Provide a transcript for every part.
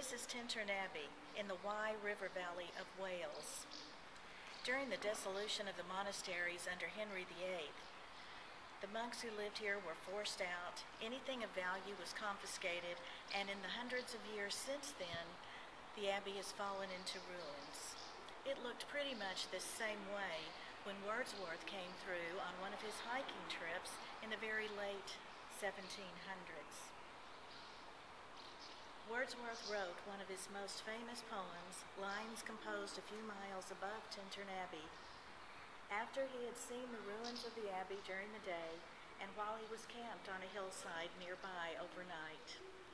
This is Tintern Abbey in the Wye River Valley of Wales. During the dissolution of the monasteries under Henry VIII, the monks who lived here were forced out, anything of value was confiscated, and in the hundreds of years since then, the abbey has fallen into ruins. It looked pretty much this same way when Wordsworth came through on one of his hiking trips in the very late 1700s. Wordsworth wrote one of his most famous poems, lines composed a few miles above Tintern Abbey. After he had seen the ruins of the abbey during the day, and while he was camped on a hillside nearby overnight.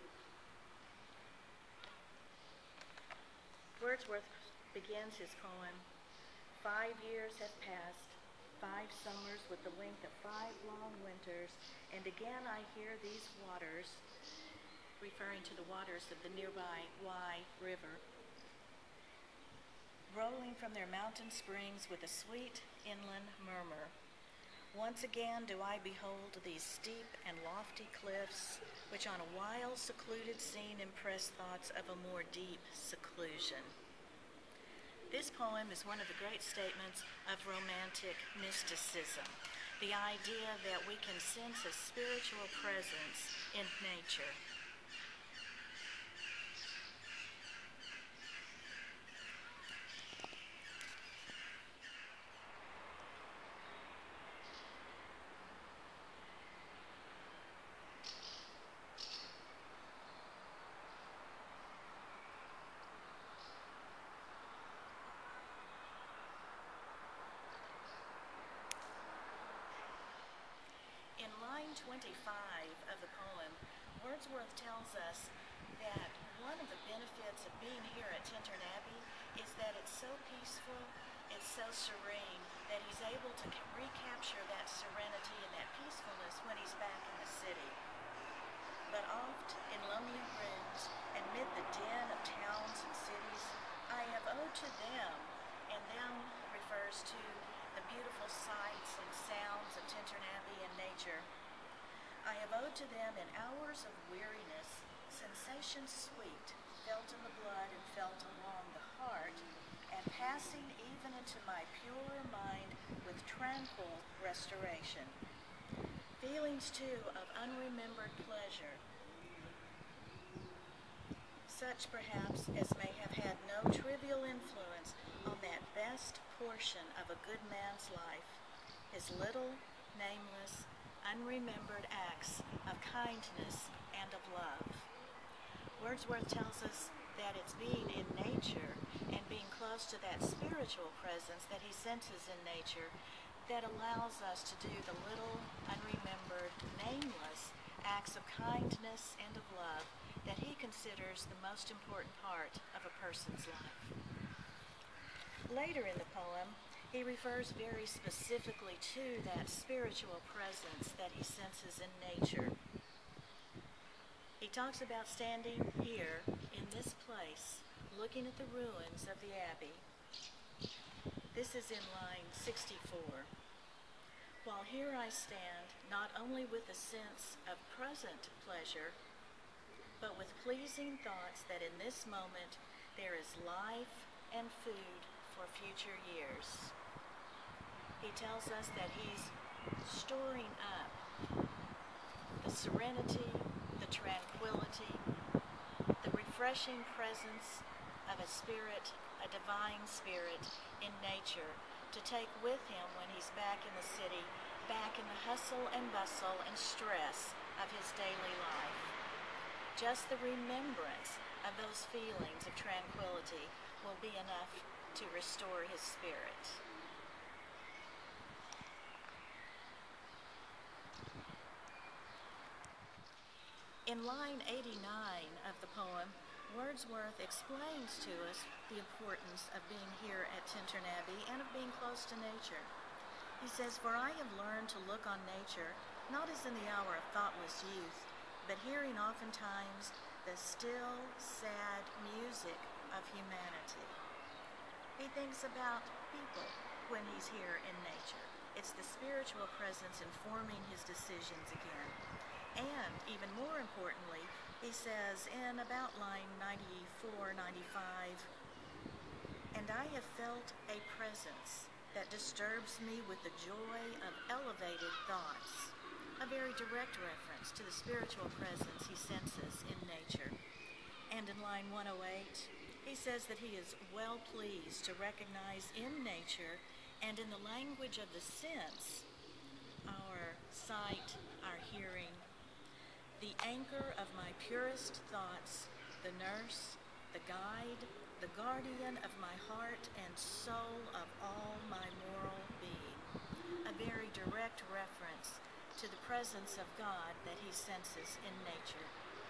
Wordsworth begins his poem, 5 years have passed, 5 summers with the length of 5 long winters, and again I hear these waters, referring to the waters of the nearby Wye River, rolling from their mountain springs with a sweet inland murmur. Once again do I behold these steep and lofty cliffs, which on a wild, secluded scene impress thoughts of a more deep seclusion. This poem is one of the great statements of romantic mysticism, the idea that we can sense a spiritual presence in nature. In line 25 of the poem, Wordsworth tells us that one of the benefits of being here at Tintern Abbey is that it's so peaceful, it's so serene, that he's able to recapture that serenity and that peacefulness when he's back in the city. But oft in lonely rooms and mid the din of towns and cities, I have owed to them, and them refers to the beautiful sights and sounds of Tintern Abbey and nature. I have owed to them in hours of weariness, sensations sweet, felt in the blood and felt along the heart, and passing even into my purer mind with tranquil restoration. Feelings too of unremembered pleasure, such perhaps as may have had no trivial influence on that best portion of a good man's life, his little, nameless, unremembered acts of kindness and of love. Wordsworth tells us that it's being in nature and being close to that spiritual presence that he senses in nature that allows us to do the little, unremembered, nameless acts of kindness and of love that he considers the most important part of a person's life. Later in the poem, he refers very specifically to that spiritual presence that he senses in nature. He talks about standing here in this place, looking at the ruins of the abbey. This is in line 64. While here I stand, not only with a sense of present pleasure, but with pleasing thoughts that in this moment there is life and food for future years. He tells us that he's storing up the serenity, the tranquility, the refreshing presence of a spirit, a divine spirit in nature to take with him when he's back in the city, back in the hustle and bustle and stress of his daily life. Just the remembrance of those feelings of tranquility will be enough to restore his spirit. In line 89 of the poem, Wordsworth explains to us the importance of being here at Tintern Abbey and of being close to nature. He says, "For I have learned to look on nature, not as in the hour of thoughtless youth, but hearing oftentimes the still, sad music of humanity." He thinks about people when he's here in nature. It's the spiritual presence informing his decisions again. And, even more importantly, He says in about line 94, 95, "And I have felt a presence that disturbs me with the joy of elevated thoughts," a very direct reference to the spiritual presence he senses in nature. And in line 108, he says that he is well pleased to recognize in nature and in the language of the sense, our sight, our hearing, the anchor of my purest thoughts, the nurse, the guide, the guardian of my heart and soul, of all my moral being. A very direct reference to the presence of God that he senses in nature.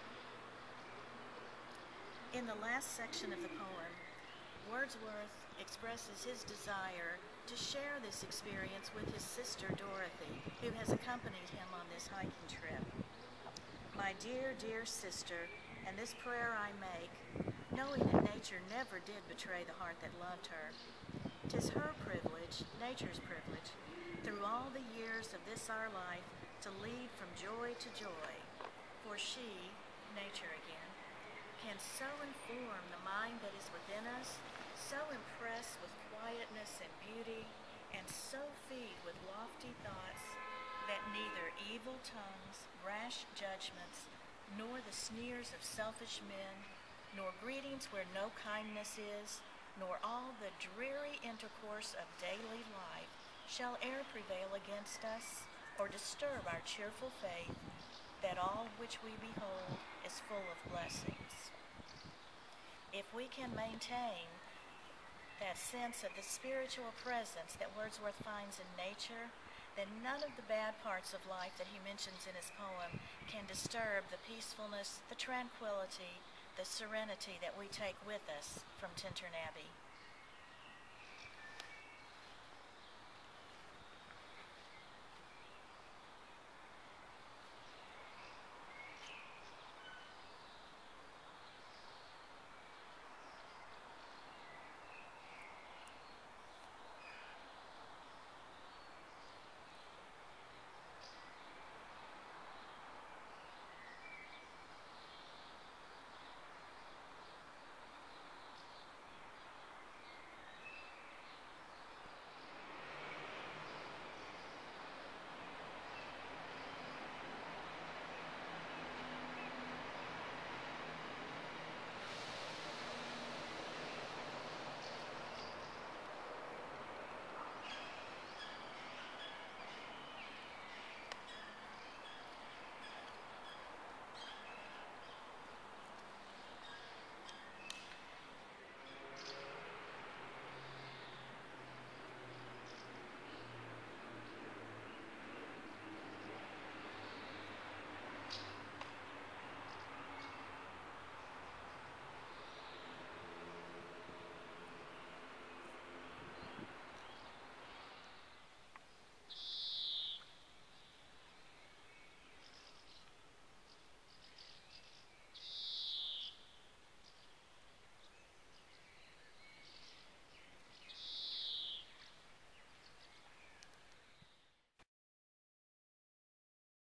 In the last section of the poem, Wordsworth expresses his desire to share this experience with his sister Dorothy, who has accompanied him on this hiking trip. "My dear, dear sister, and this prayer I make, knowing that nature never did betray the heart that loved her. 'Tis her privilege, nature's privilege, through all the years of this our life, to lead from joy to joy. For she," nature again, "can so inform the mind that is within us, so impress with quietness and beauty, and so feed with lofty thoughts, that neither evil tongues, rash judgments, nor the sneers of selfish men, nor greetings where no kindness is, nor all the dreary intercourse of daily life shall e'er prevail against us, or disturb our cheerful faith, that all which we behold is full of blessings." If we can maintain that sense of the spiritual presence that Wordsworth finds in nature, then none of the bad parts of life that he mentions in his poem can disturb the peacefulness, the tranquility, the serenity that we take with us from Tintern Abbey.